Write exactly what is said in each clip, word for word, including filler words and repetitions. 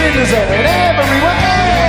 citizen in every way.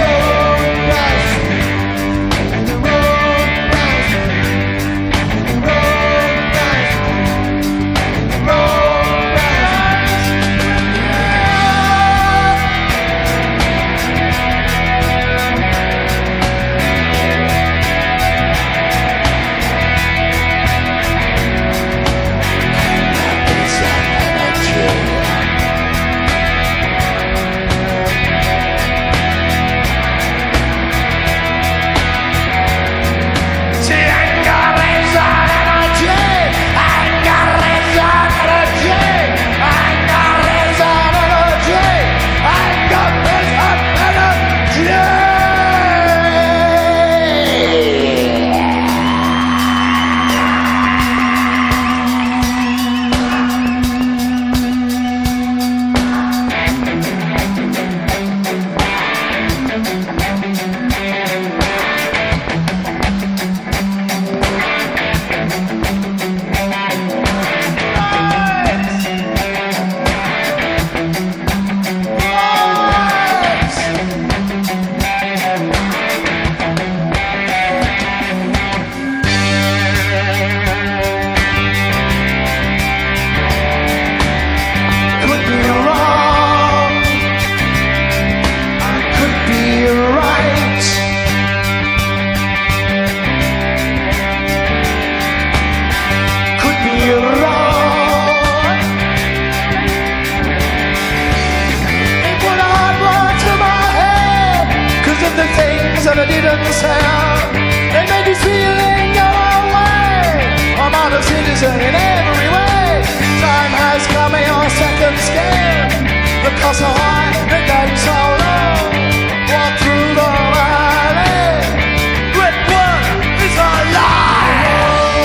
That I didn't sound, they made me feel in your way. I'm not a citizen in every way. Time has got me on second scale. The cost so high, the game so low. Walk through the valley. Red blood is a lie.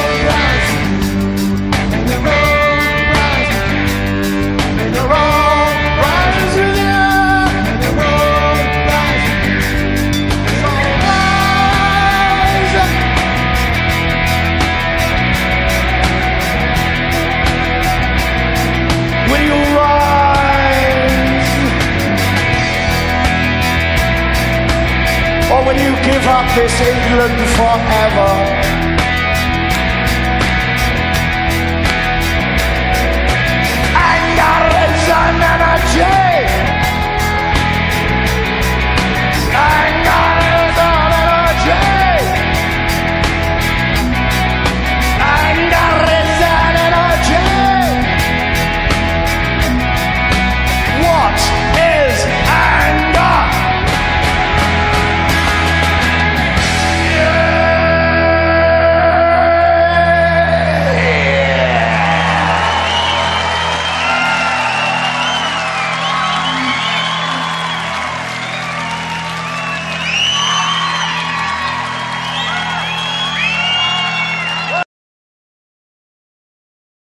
The road rises, and the road rises with you. And the road rises. Will you rise? Or will you give up this England forever? Anger is an energy.